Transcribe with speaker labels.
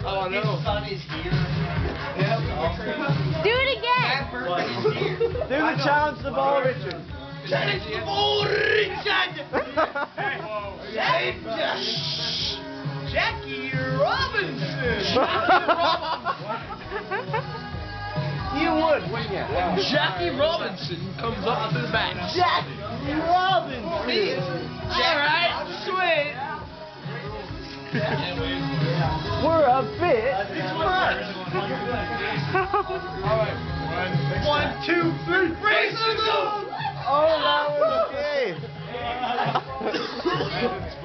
Speaker 1: Oh, no. His son is here. Yep.
Speaker 2: Do it again.
Speaker 3: Do the challenge the ball, Richard.
Speaker 1: Challenge the ball, Richard. Jackie Robinson.
Speaker 3: You would, wouldn't you?
Speaker 1: Jackie Robinson comes up to the bat.
Speaker 3: Jackie Robinson.
Speaker 1: Alright, sweet.
Speaker 3: We're a bit much.
Speaker 1: Alright. 1, 2, 3, raise the goal!
Speaker 3: Oh, that was okay.